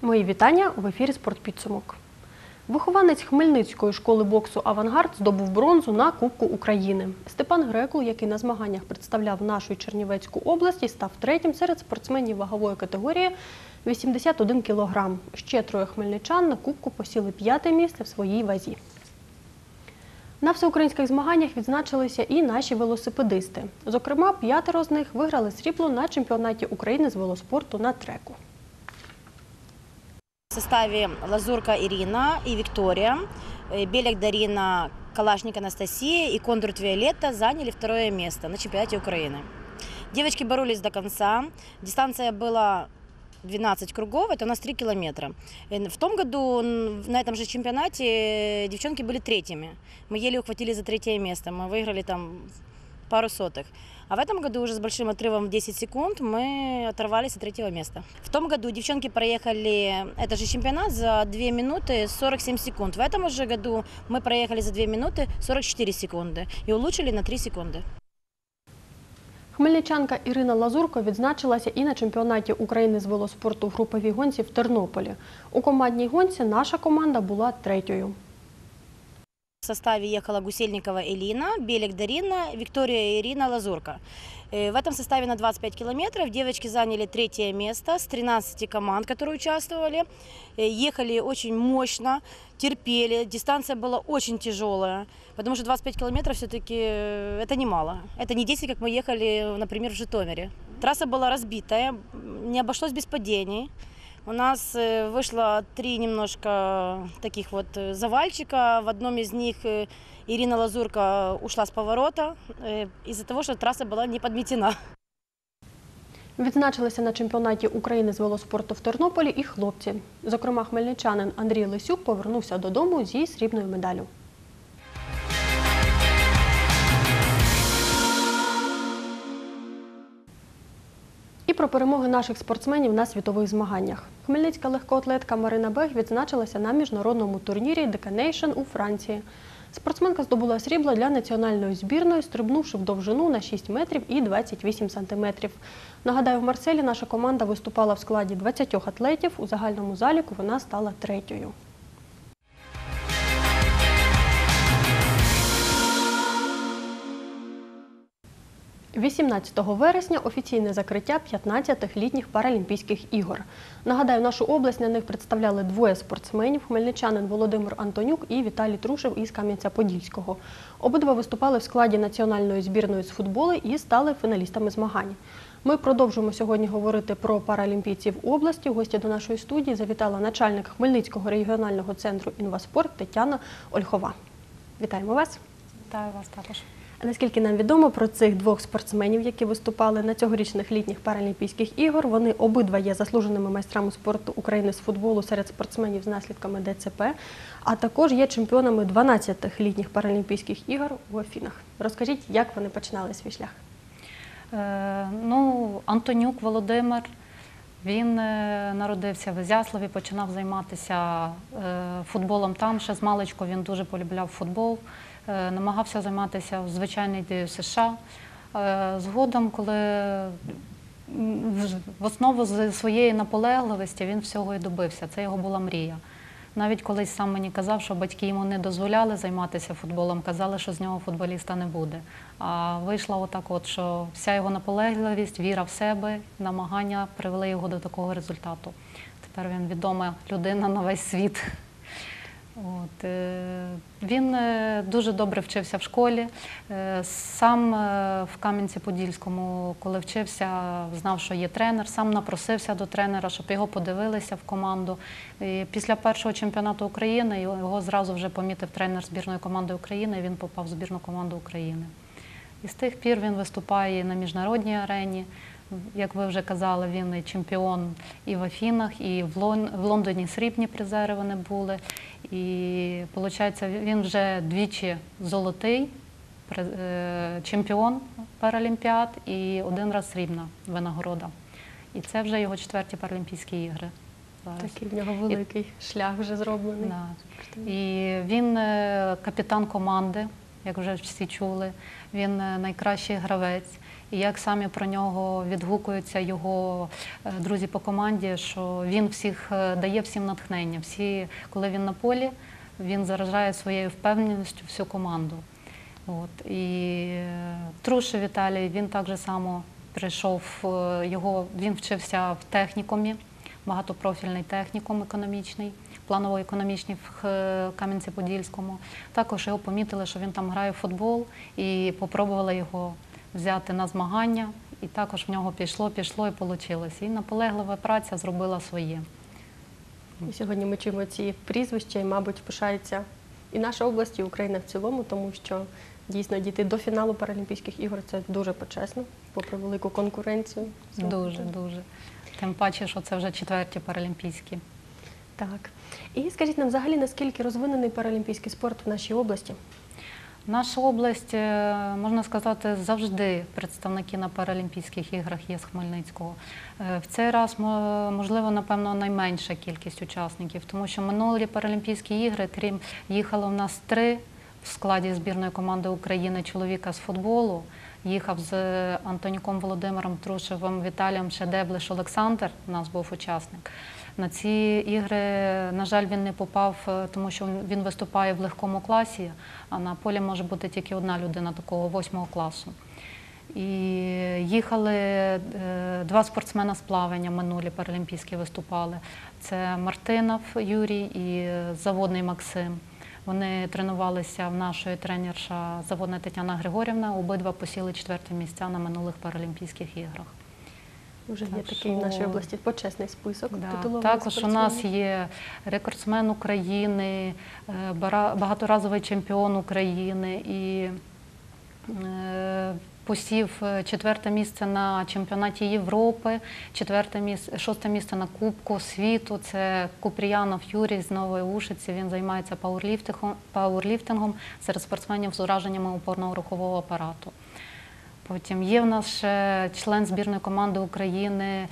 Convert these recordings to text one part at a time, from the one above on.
Мої вітання в ефірі «Спортпідсумок». Вихованець Хмельницької школи боксу «Авангард» здобув бронзу на Кубку України. Степан Грекул, який на змаганнях представляв нашу Чернівецьку область, став третім серед спортсменів вагової категорії 81 кг. Ще троє хмельничан на Кубку посіли 5-те місце в своїй вазі. На всеукраїнських змаганнях відзначилися і наші велосипедисти. Зокрема, 5 з них виграли срібло на чемпіонаті України з велоспорту на треку. В составе Лазурка Ирина и Виктория, Белик Дарина, Калашник Анастасия и Кондратов Виолетта заняли 2-е место на чемпионате Украины. Девочки боролись до конца. Дистанция была 12 кругов, это у нас 3 километра. В том году на этом же чемпионате девчонки были третьими. Мы еле ухватили за 3-е место, мы выиграли там пару сотых. А в этом году уже с большим отрывом в 10 секунд мы оторвались от 3-го места. В том году девчонки проехали этот же чемпионат за 2 минуты 47 секунд. В этом же году мы проехали за 2 минуты 44 секунды и улучшили на 3 секунди. Хмельничанка Ірина Лазурко відзначилася і на чемпіонаті України з велоспорту в груповій гонці в Тернополі. У командній гонці наша команда була 3-ю. В составе ехала Гусельникова Элина, Белик Дарина, Виктория Ирина, Лазурка. В этом составе на 25 километров девочки заняли 3-е место с 13 команд, которые участвовали. Ехали очень мощно, терпели, дистанция была очень тяжелая, потому что 25 километров все-таки это немало. Это не 10, как мы ехали, например, в Житомире. Трасса была разбитая, не обошлось без падений. У нас вышло 3 немножко таких вот завальчика. В одном из них Ирина Лазурка ушла с поворота из-за того, что трасса была не подметена. Відзначилися на чемпіонаті України з велоспорту в Тернополі і хлопці. Зокрема, хмельничанин Андрій Лисюк повернувся додому зі срібною медаллю. І про перемоги наших спортсменів на світових змаганнях. Хмельницька легкоатлетка Марина Бег відзначилася на міжнародному турнірі «Деканейшн» у Франції. Спортсменка здобула срібло для національної збірної, стрибнувши в довжину на 6 метрів і 28 сантиметрів. Нагадаю, в Марселі наша команда виступала в складі 20 атлетів, у загальному заліку вона стала 3-ю. 18 вересня офіційне закриття 15-х літніх Паралімпійських ігор. Нагадаю, нашу область на них представляли 2 спортсменів – хмельничанин Володимир Антонюк і Віталій Трушев із Кам'янця-Подільського. Обидва виступали в складі національної збірної з футболу і стали фіналістами змагань. Ми продовжуємо сьогодні говорити про паралімпійців області. У гості до нашої студії завітала начальник Хмельницького регіонального центру «Інваспорт» Тетяна Ольхова. Вітаємо вас. Вітаю вас також. Наскільки нам відомо про цих 2 спортсменів, які виступали на цьогорічних літніх Паралімпійських ігор, вони обидва є заслуженими майстрами спорту України з футболу серед спортсменів з наслідками ДЦП, а також є чемпіонами 12-х літніх Паралімпійських ігор у Афінах. Розкажіть, як вони починали свій шлях? Антонюк Володимир, він народився в Ізяславі, починав займатися футболом там, ще з маличку він дуже полюбляв футбол. Намагався займатися в звичайній США. Згодом, коли в основу з своєї наполегливості він всього і добився. Це його була мрія. Навіть колись сам мені казав, що батьки йому не дозволяли займатися футболом, казали, що з нього футболіста не буде. А вийшло отак от, що вся його наполегливість, віра в себе, намагання привели його до такого результату. Тепер він відома людина на весь світ. Він дуже добре вчився в школі. Сам в Кам'янці-Подільському, коли вчився, знав, що є тренер, сам напросився до тренера, щоб його подивилися в команду. І після першого чемпіонату України його зразу вже помітив тренер збірної команди України, і він попав в збірну команду України. І з тих пір він виступає на міжнародній арені. Як ви вже казали, він і чемпіон і в Афінах, і в Лондоні срібні призери вони були. І, виходить, він вже двічі золотий чемпіон Паралімпіад і 1 раз срібна винагорода. І це вже його 4-ті Паралімпійські ігри. Такий в нього великий шлях вже зроблений. І він капітан команди як вже всі чули. Він найкращий гравець. І як самі про нього відгукуються його друзі по команді, що він дає всім натхнення. Коли він на полі, він заражає своєю впевненістю всю команду. І Трушев Віталій, він так же само прийшов, він вчився в технікумі, багатопрофільний технікум економічний, планово-економічний в Кам'янці-Подільському. Також його помітили, що він там грає в футбол, і попробували його взяти на змагання, і також в нього пішло і вийшло. І наполеглива праця зробила своє. І сьогодні ми чуємо ці прізвища, і, мабуть, пишається і наша область, і Україна в цілому, тому що дійсно дійти до фіналу Паралімпійських ігор – це дуже почесно, попри велику конкуренцію. Дуже. Тим паче, що це вже 4-ті паралімпійські. Так. І скажіть нам взагалі, наскільки розвинений паралімпійський спорт в нашій області? Наша область, можна сказати, завжди представники на Паралімпійських іграх є з Хмельницького. В цей раз, можливо, напевно, найменша кількість учасників, тому що минулі Паралімпійські ігри, крім їхало в нас 3 в складі збірної команди України чоловіка з футболу, їхав з Антонюком Володимиром, Трушевим Віталієм, ще Деблиш Олександр, у нас був учасник. На ці ігри, на жаль, він не попав, тому що він виступає в легкому класі, а на полі може бути тільки одна людина такого 8-го класу. І їхали 2 спортсмена з плавання, минулі паралімпійські виступали. Це Мартинов Юрій і Заводний Максим. Вони тренувалися в нашої тренерша Заводна Тетяна Григорівна, обидва посіли 4-те місця на минулих Паралімпійських іграх. Вже є такий в нашій області почесний список титулованих Також у нас спортсменів. є рекордсмен України, багаторазовий чемпіон України і посів 4-те місце на чемпіонаті Європи, 6-те місце на Кубку світу. Це Купріянов Юрій з Нової Ушиці. Він займається пауерліфтингом серед спортсменів з ураженнями опорно-рухового апарату. Потім є в нас ще член збірної команди України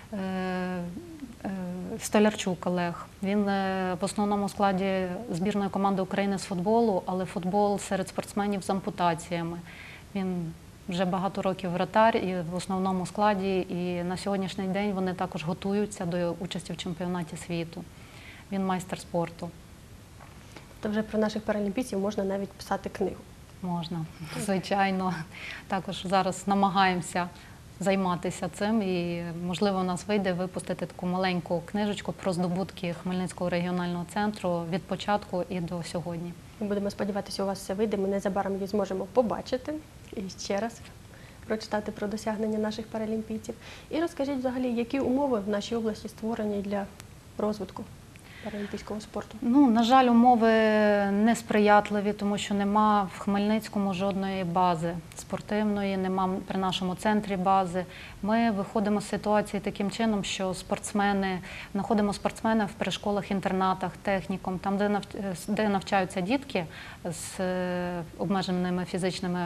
Столярчук Олег. Він в основному складі збірної команди України з футболу, але футбол серед спортсменів з ампутаціями. Він вже багато років вратар і в основному складі, і на сьогоднішній день вони також готуються до участі в чемпіонаті світу. Він майстер спорту. То вже про наших паралімпійців можна навіть писати книгу. Можна, звичайно. Також зараз намагаємося займатися цим і, можливо, у нас вийде випустити таку маленьку книжечку про здобутки Хмельницького регіонального центру від початку і до сьогодні. Ми будемо сподіватися, у вас все вийде, ми незабаром її зможемо побачити і ще раз прочитати про досягнення наших паралімпійців. І розкажіть взагалі, які умови в нашій області створені для розвитку паралімпійського спорту? На жаль, умови несприятливі, тому що нема в Хмельницькому жодної бази спортивної, нема при нашому центрі бази. Ми виходимо з ситуації таким чином, що знаходимо спортсменів в перешколах-інтернатах, технікум, там, де навчаються дітки з обмеженими фізичними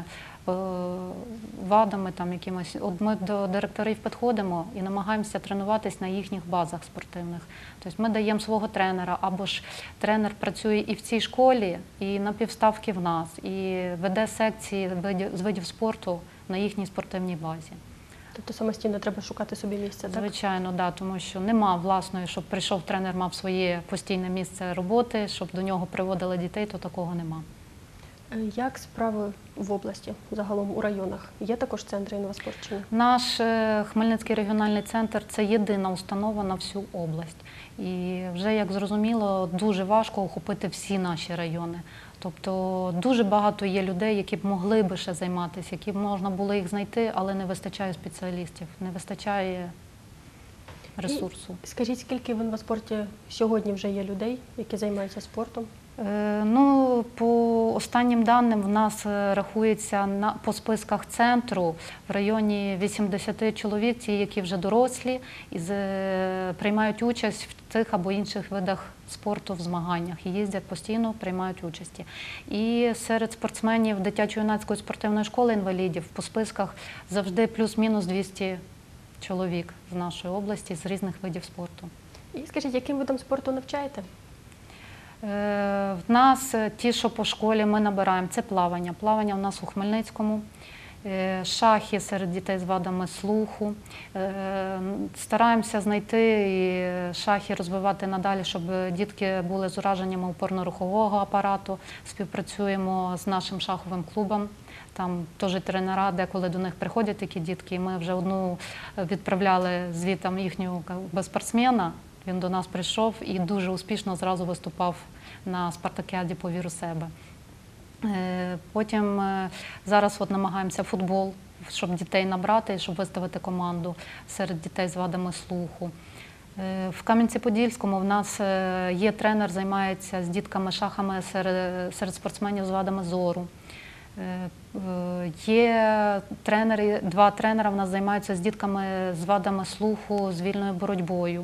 вадами, там якимось. От ми до директорів підходимо і намагаємося тренуватись на їхніх базах спортивних. Тобто ми даємо свого тренера, або ж тренер працює і в цій школі, і на півставки в нас, і веде секції з видів спорту на їхній спортивній базі. Тобто самостійно треба шукати собі місце, так? Звичайно, да, тому що нема власної, щоб прийшов тренер, мав своє постійне місце роботи, щоб до нього приводили дітей, то такого нема. Як справи в області, загалом у районах? Є також центри інваспорт чи ні? Наш Хмельницький регіональний центр – це єдина установа на всю область. І вже, як зрозуміло, дуже важко охопити всі наші райони. Тобто дуже багато є людей, які б могли би ще займатися, які б можна було їх знайти, але не вистачає спеціалістів, не вистачає ресурсу. І скажіть, скільки в інваспорті сьогодні вже є людей, які займаються спортом? По останнім даним в нас рахується по списках центру в районі 80 чоловік, ті, які вже дорослі, і приймають участь в тих або інших видах спорту в змаганнях. І їздять постійно, приймають участі. І серед спортсменів дитячо-юнацької спортивної школи інвалідів по списках завжди плюс-мінус 200 чоловік з нашої області з різних видів спорту. І скажіть, яким видом спорту навчаєте? В нас ті, що по школі ми набираємо, це плавання. Плавання в нас у Хмельницькому, шахи серед дітей з вадами слуху. Стараємося знайти і шахи розвивати надалі, щоб дітки були з ураженнями опорно-рухового апарату. Співпрацюємо з нашим шаховим клубом. Там теж тренера, деколи до них приходять такі дітки. І ми вже одну відправляли звітом їхнього спортсмена. Він до нас прийшов і дуже успішно зразу виступав на спартакіаді «Повір у себе». Потім зараз намагаємося футбол, щоб дітей набрати, щоб виставити команду серед дітей з вадами слуху. В Кам'янці-Подільському в нас є тренер, займається з дітками шахами серед спортсменів з вадами зору. Є тренери, 2 тренера в нас займаються з дітками з вадами слуху, з вільною боротьбою.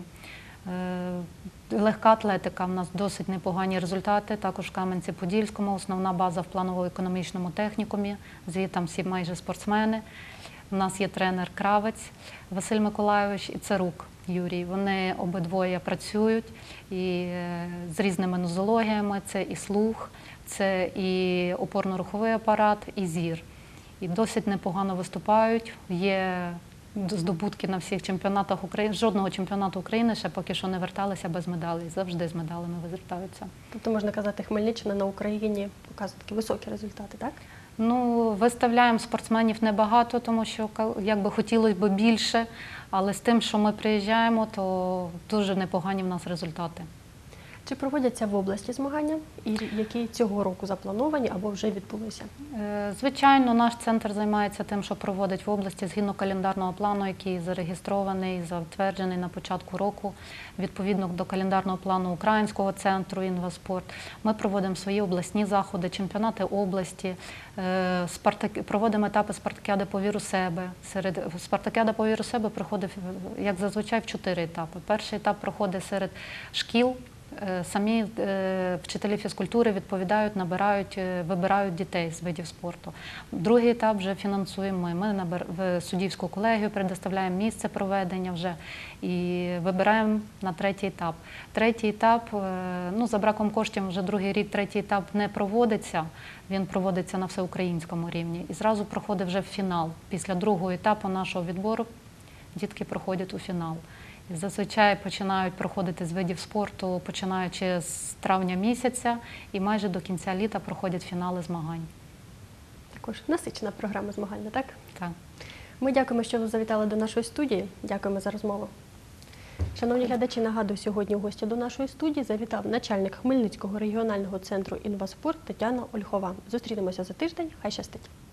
Легка атлетика, в нас досить непогані результати, також в Кам'янці-Подільському, основна база в планово-економічному технікумі, звідти всі майже спортсмени. У нас є тренер Кравець Василь Миколайович і Царук Юрій. Вони обидвоє працюють і з різними нозологіями, це і слух, це і опорно-руховий апарат, і зір. І досить непогано виступають, є здобутки на всіх чемпіонатах України. Жодного чемпіонату України ще поки що не верталися без медалей. Завжди з медалями вертаються. Тобто, можна казати, Хмельниччина на Україні показує такі високі результати, так? Ну, виставляємо спортсменів небагато, тому що якби хотілося б більше, але з тим, що ми приїжджаємо, то дуже непогані в нас результати. Чи проводяться в області змагання, і які цього року заплановані або вже відбулися? Звичайно, наш центр займається тим, що проводить в області згідно календарного плану, який зареєстрований, затверджений на початку року, відповідно до календарного плану Українського центру «Інваспорт». Ми проводимо свої обласні заходи, чемпіонати області, проводимо етапи спартакіади «Повір у себе». Спартакіада «Повір у себе» проходить, як зазвичай, в 4 етапи. Перший етап проходить серед шкіл. Самі вчителі фізкультури відповідають, набирають, вибирають дітей з видів спорту. Другий етап вже фінансуємо ми. Ми в суддівську колегію предоставляємо місце проведення вже і вибираємо на третій етап. Третій етап, ну, за браком коштів вже другий рік третій етап не проводиться, він проводиться на всеукраїнському рівні. І зразу проходить вже в фінал. Після другого етапу нашого відбору дітки проходять у фінал. І зазвичай починають проходити з видів спорту, починаючи з травня місяця, і майже до кінця літа проходять фінали змагань. Також насичена програма змагальна, так? Так. Ми дякуємо, що ви завітали до нашої студії. Дякуємо за розмову. Шановні глядачі, нагадую, сьогодні у гості до нашої студії завітав начальник Хмельницького регіонального центру «Інваспорт» Тетяна Ольхова. Зустрінемося за тиждень. Хай щастить!